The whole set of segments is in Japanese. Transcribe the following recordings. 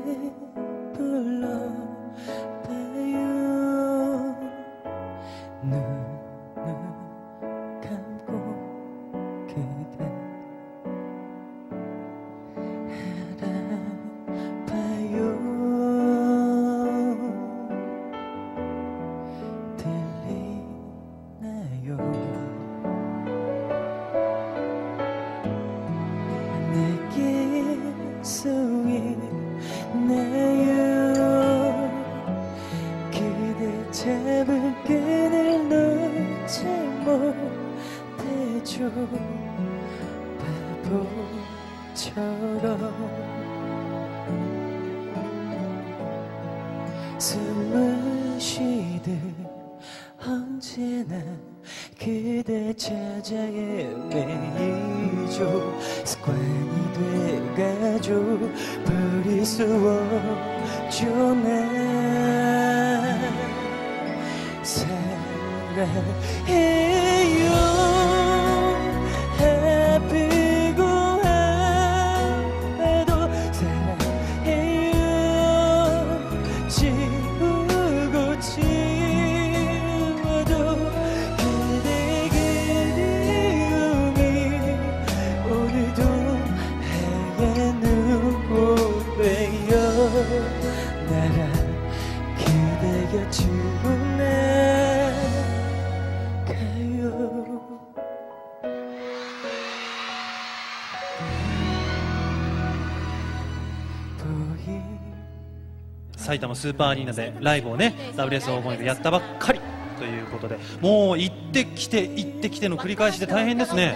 불러봐요. 눈을 감고 그대 알아봐요. 들리나요? 내게 수 있나요? 그대 잡은 끈을 놓지 못해줘. 바보처럼 숨을 쉬듯 언제나 그대 찾아 헤매이죠. 습관이 돼가죠. 버릴 수 없죠. 난 사랑해요. 아프고 아파도 사랑해요. 지우고 지워도 그대 그리움이 오늘도 하얀 눈보배요. 나라 그대 곁으로 나가요. 埼玉スーパーアリーナでライブをね WS 黄金でやったばっかりということで、もう行ってきて行ってきての繰り返しで大変ですね。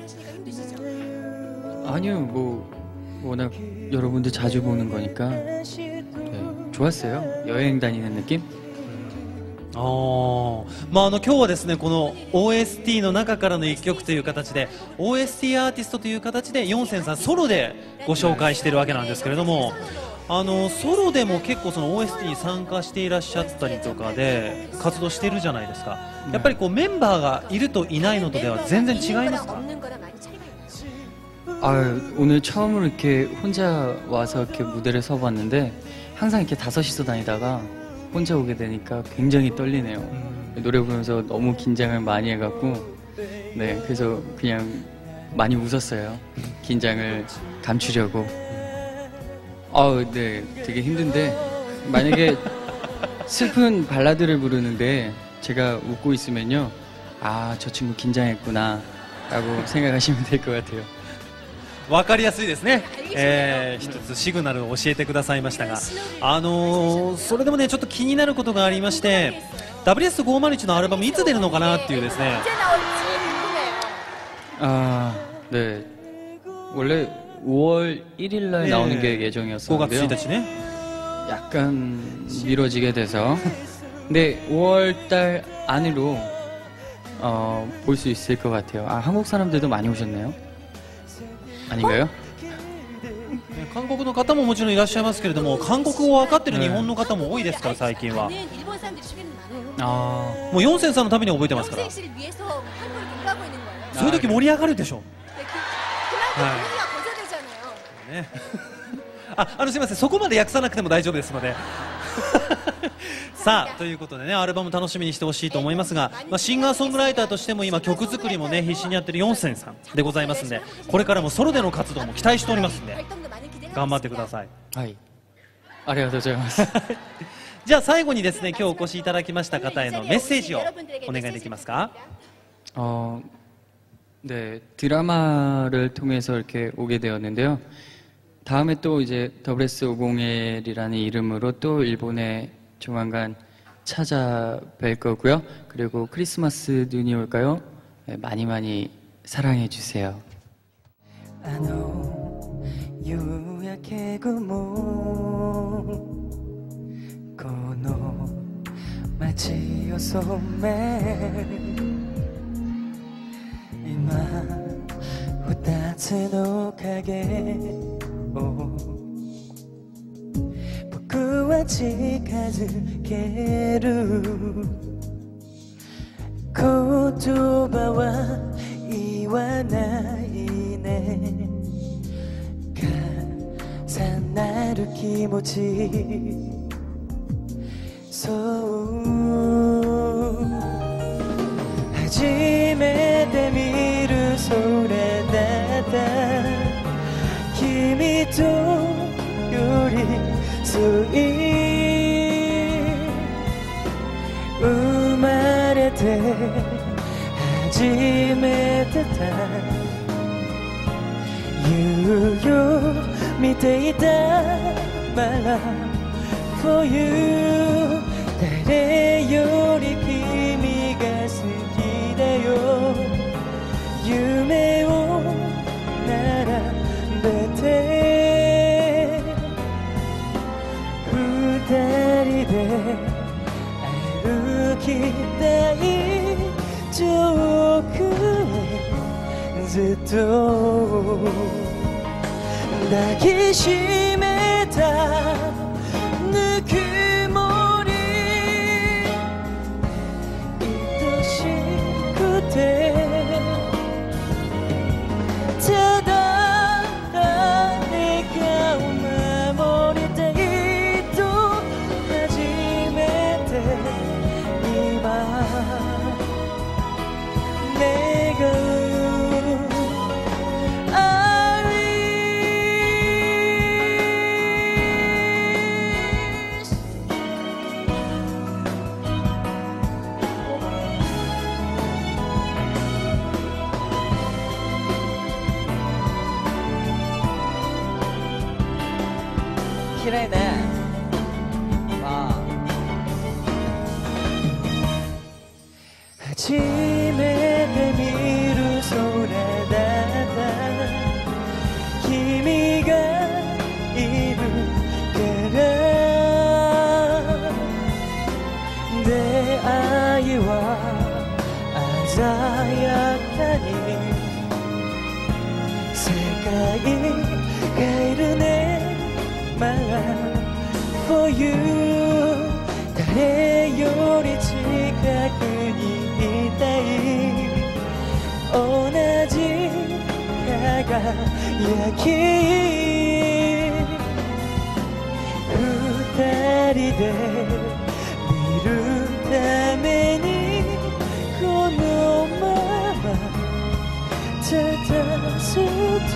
아니요, 워낙 여러분들 자주 보는 거니까 네, 좋았어요. 여행 다니는 느낌? 今日はですねこの OST の中からの1曲という形で OST アーティストという形でヨンセンさんソロでご紹介しているわけなんですけれども、ソロでも結構その OST に参加していらっしゃったりとかで活動しているじゃないですか。やっぱりこうメンバーがいるといないのとでは全然違いますか？ 오늘 처음으로 이렇게 혼자 와서 이렇게 무대를 서봤는데 항상 이렇게 다섯이서 다니다가 혼자 오게 되니까 굉장히 떨리네요. 노래 부르면서 너무 긴장을 많이 해갖고 네, 그래서 그냥 많이 웃었어요. 긴장을 감추려고. 네, 되게 힘든데 만약에 슬픈 발라드를 부르는데 제가 웃고 있으면요, 저 친구 긴장했구나 라고 생각하시면 될 것 같아요. 分かりやすいですね。一つシグナルを教えてくださいましたが、それでもねちょっと気になることがありまして、 WS501 のアルバムいつ出るのかなっていうですね。 네, 원래 5월 1일 날 나오는 게 예정이었었는데요. 5월 1일 네. 약간 미뤄지게 돼서 근데 5월 달 안으로 볼 수 있을 것 같아요. 한국 사람들도 많이 오셨네요. 아닌가요? 韓国の方ももちろんいらっしゃいますけれども、韓国語を分かってる日本の方も多いですから最近は。もうヨンセンさんのために覚えてますから。そういう時盛り上がるでしょ。すみません、そこまで訳さなくても大丈夫ですので。さあということでね、アルバム楽しみにしてほしいと思いますが、シンガーソングライターとしても今曲作りもね必死にやってるヨンセンさんでございますんで、これからもソロでの活動も期待しておりますんで頑張ってください。 はい、ありがとうございます。 じゃあ最後にですね、今日お越しいただきました方へのメッセージをお願いできますか？ 네, 드라마를 통해서 이렇게 오게 되었는데요. 다음에 또 이제 WS501이라는 이름으로 또 일본에 조만간 찾아뵐 거고요. 그리고 크리스마스 눈이 올까요? 네, 많이 많이 사랑해 주세요. 夕焼け雲この街を染め今二つの影を僕は近づける言葉は言わないね重なるる気持ちそう初めて見る空だった君と寄り添い生まれて初めてた夕よ見ていたまら For you 誰より君が好きだよ夢を並べて二人で歩きたい遠くへずっと抱きしめたぬくもり愛しくてただ誰かを守りたいと初めて今願う綺麗ね。わあ。初めて見る空だった君がいるから出会いは鮮やかに世界変えるねFor you 誰より近くにいたい同じ輝き二人で見るためにこのままただずっ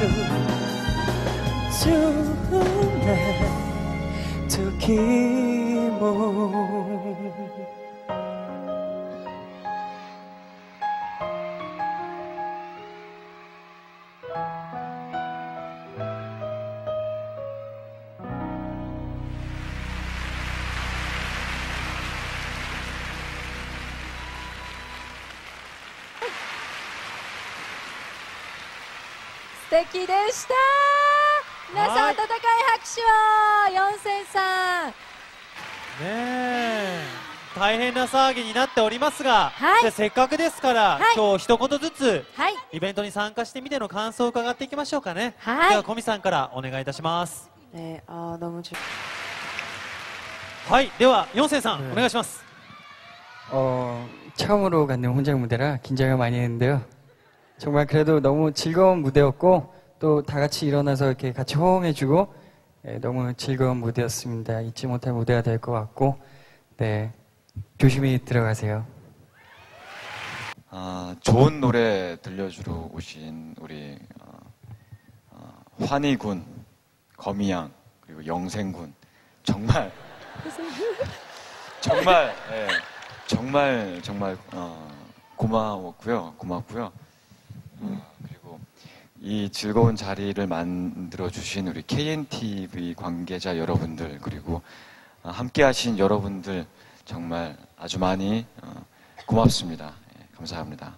とそんな時も素敵でした。皆さん温かい拍手を四千さん。 ねえ大変な騒ぎになっておりますが、 はいでせっかくですから、 はい今日一言ずつ、 はい、 イベントに参加してみての感想を伺っていきましょうかね。 はいでは小見さんからお願いいたします。 너무 좋 はいでは四千さん、お願いします。 처음으로 갖는 혼장 무대라 긴장을 많이 했는데요. 정말 그래도 너무 즐거운 무대였고 또 다 같이 일어나서 이렇게 같이 호응해주고 너무 즐거운 무대였습니다. 잊지 못할 무대가 될 것 같고 네 조심히 들어가세요. 좋은 노래 들려주러 오신 우리 환희군, 거미양 그리고 영생군 정말 정말 고맙고요. 그리고 이 즐거운 자리를 만들어 주신 우리 KNTV 관계자 여러분들 그리고 함께하신 여러분들 정말 아주 많이 고맙습니다. 감사합니다.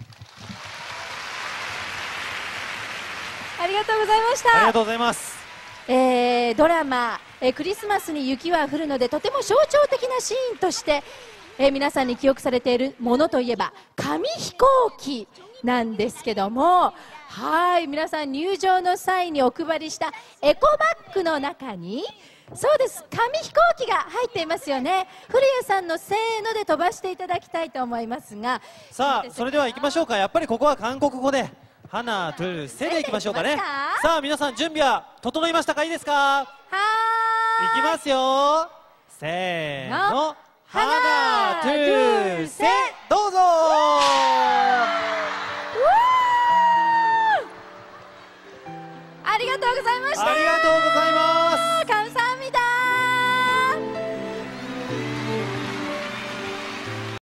ありがとうございましありがた。 とうございます。 ドラマ、クリスマスに雪は降るのでとても象徴的なシーンとして、皆さんに記憶されているものといえば紙飛行機なんですけども、はい、皆さん入場の際にお配りしたエコバッグの中にそうです、紙飛行機が入っていますよね。古谷さんのせーので飛ばしていただきたいと思いますが、 さあそれでは行きましょうか。やっぱりここは韓国語で花トゥルセで行きましょうかね。さあ皆さん準備は整いましたか？いいですか？ はーい。 きますよ。せーの。 ハナハナ、トゥー、セ、どうぞ。